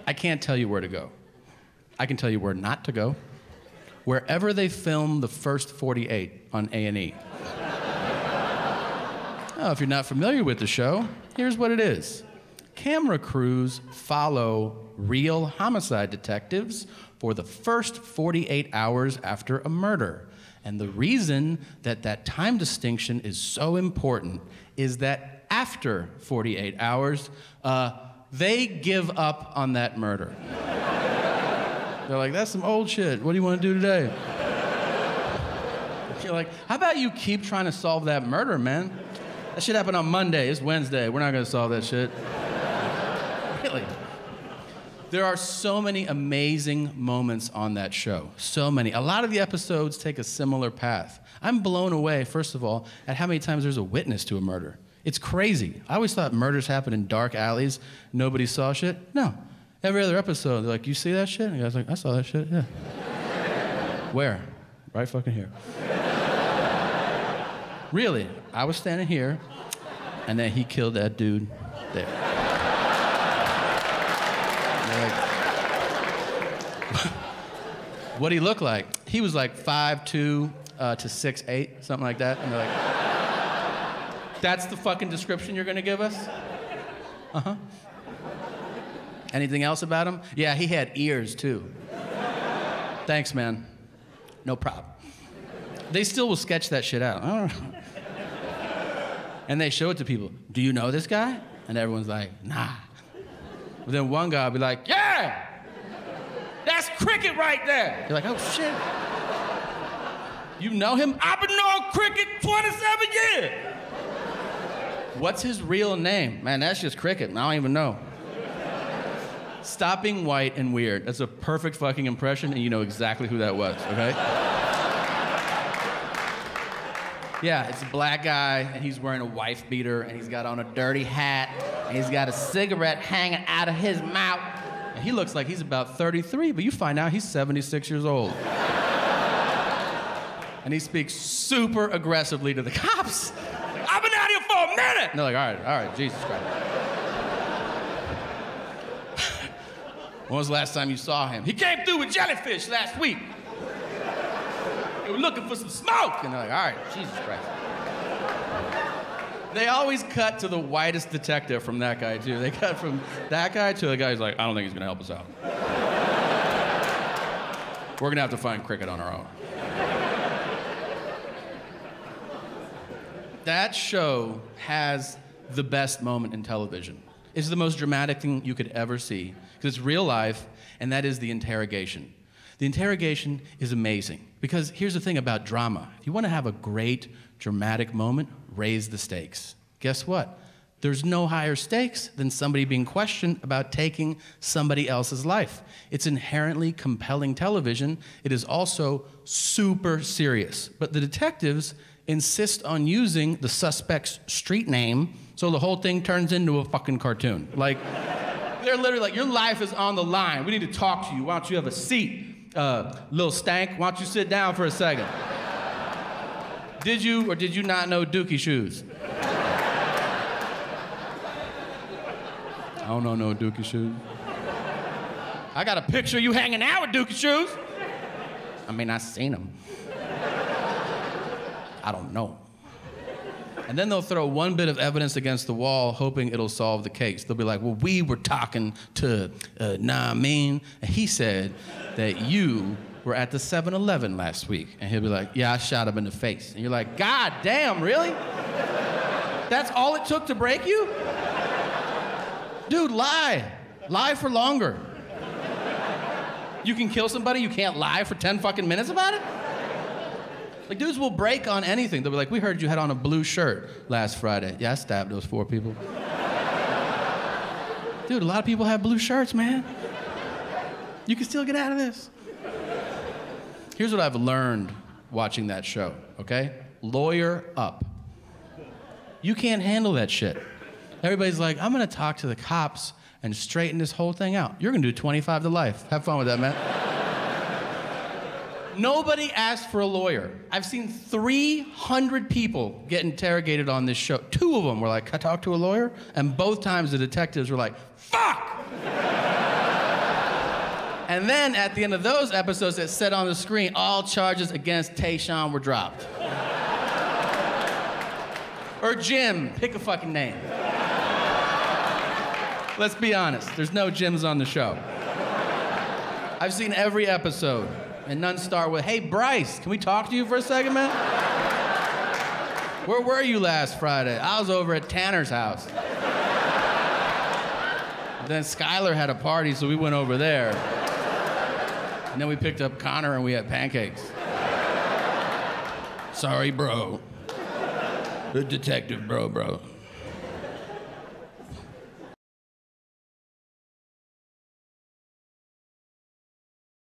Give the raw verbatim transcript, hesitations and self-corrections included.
I can't tell you where to go. I can tell you where not to go. Wherever they film the first forty-eight on A and E. Oh, if you're not familiar with the show, here's what it is. Camera crews follow real homicide detectives for the first forty-eight hours after a murder. And the reason that that time distinction is so important is that after forty-eight hours, uh, they give up on that murder. They're like, that's some old shit. What do you want to do today? You're like, how about you keep trying to solve that murder, man? That shit happened on Monday. It's Wednesday. We're not going to solve that shit. Really. There are so many amazing moments on that show. So many. A lot of the episodes take a similar path. I'm blown away, first of all, at how many times there's a witness to a murder. It's crazy. I always thought murders happen in dark alleys. Nobody saw shit. No. Every other episode, they're like, you see that shit? And the guy's like, I saw that shit, yeah. Where? Right fucking here. Really, I was standing here, and then he killed that dude there. Like, what'd he look like? He was like five two uh, to six eight, something like that. And they're like, that's the fucking description you're gonna give us? Uh-huh. Anything else about him? Yeah, he had ears, too. Thanks, man. No problem. They still will sketch that shit out. I don't know. And they show it to people. Do you know this guy? And everyone's like, nah. But then one guy will be like, yeah! That's Cricket right there! You're like, oh, shit. You know him? I've been knowing Cricket twenty-seven years! What's his real name? Man, that's just Cricket. I don't even know. Stop being white and weird. That's a perfect fucking impression, and you know exactly who that was, okay? Yeah, it's a black guy, and he's wearing a wife beater, and he's got on a dirty hat, and he's got a cigarette hanging out of his mouth. And he looks like he's about thirty-three, but you find out he's seventy-six years old. And he speaks super aggressively to the cops. I've been out here for a minute! And they're like, all right, all right, Jesus Christ. When was the last time you saw him? He came through with jellyfish last week. They were looking for some smoke. And they're like, all right, Jesus Christ. They always cut to the whitest detective from that guy, too. They cut from that guy to the guy who's like, I don't think he's gonna help us out. We're gonna have to find Cricket on our own. That show has the best moment in television. It's the most dramatic thing you could ever see, because it's real life, and that is the interrogation. The interrogation is amazing, because here's the thing about drama. If you want to have a great, dramatic moment, raise the stakes. Guess what? There's no higher stakes than somebody being questioned about taking somebody else's life. It's inherently compelling television. It is also super serious. But the detectives insist on using the suspect's street name, so the whole thing turns into a fucking cartoon. Like, they're literally like, your life is on the line. We need to talk to you. Why don't you have a seat? Uh, little stank, why don't you sit down for a second? Did you or did you not know Dookie shoes? I don't know no Dookie shoes. I got a picture of you hanging out with Dookie shoes. I mean, I seen them. I don't know. And then they'll throw one bit of evidence against the wall, hoping it'll solve the case. They'll be like, well, we were talking to uh, Namin, and he said that you were at the seven eleven last week. And he'll be like, yeah, I shot him in the face. And you're like, God damn, really? That's all it took to break you? Dude, lie. Lie for longer. You can kill somebody, you can't lie for ten fucking minutes about it? Like, dudes will break on anything. They'll be like, we heard you had on a blue shirt last Friday. Yeah, I stabbed those four people. Dude, a lot of people have blue shirts, man. You can still get out of this. Here's what I've learned watching that show, okay? Lawyer up. You can't handle that shit. Everybody's like, I'm gonna talk to the cops and straighten this whole thing out. You're gonna do twenty-five to life. Have fun with that, man. Nobody asked for a lawyer. I've seen three hundred people get interrogated on this show. Two of them were like, can I talk to a lawyer? And both times the detectives were like, fuck! And then at the end of those episodes that said on the screen, all charges against Tayshaun were dropped. Or Jim, pick a fucking name. Let's be honest, there's no Jims on the show. I've seen every episode, and none start with, hey, Bryce, can we talk to you for a second, man? Where were you last Friday? I was over at Tanner's house. Then Skylar had a party, so we went over there. And then we picked up Connor and we had pancakes. Sorry, bro. The detective bro, bro.